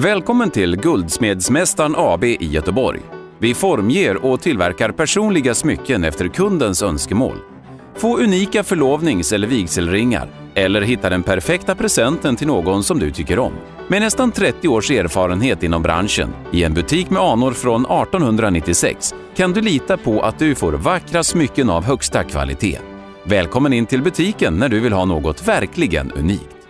Välkommen till Guldsmedsmästaren AB i Göteborg. Vi formger och tillverkar personliga smycken efter kundens önskemål. Få unika förlovnings- eller vigselringar eller hitta den perfekta presenten till någon som du tycker om. Med nästan 30 års erfarenhet inom branschen, i en butik med anor från 1896, kan du lita på att du får vackra smycken av högsta kvalitet. Välkommen in till butiken när du vill ha något verkligen unikt.